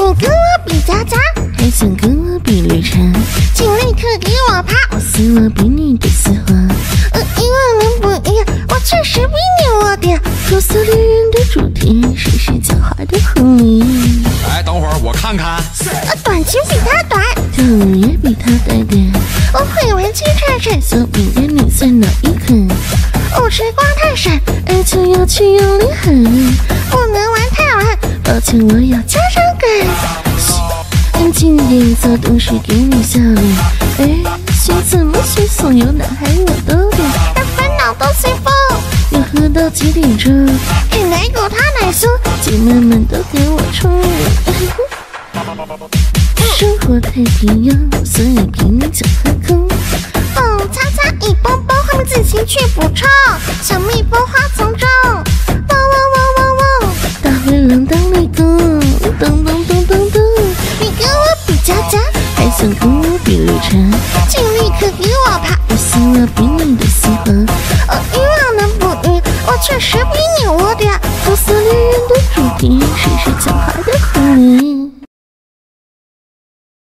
你跟我比佳佳，还想跟我比绿茶，请立刻给我趴！我丝袜比你的丝滑，一万能不一样？我确实比你我点。口色恋人的主题，谁是狡猾的狐狸？ 哎，等会儿我看看。 短裙比他短，跳舞也比他带点。我会玩鸡串串，小饼干你算哪一款？舞池光太闪，爱就要去用力喊，不能玩太晚，抱歉我要加上感。安静点，做东西给你笑脸。哎，学怎么学怂，有男孩我都点，让烦恼都随风。要喝到几点钟？给奶狗他奶酥，姐妹们都给我冲！生活太平庸，所以拼命想喝空。蹦擦擦一蹦蹦，后面自行去补充。小蜜蜂花丛中，嗡嗡嗡嗡嗡，大灰狼当内功，咚咚咚咚咚。你跟我比佳佳，还想跟我比绿茶，请立刻给我趴！我丝袜比你的丝滑，一万能不一？我确实比你我点。口色恋人的主题，谁是狡猾的狐狸？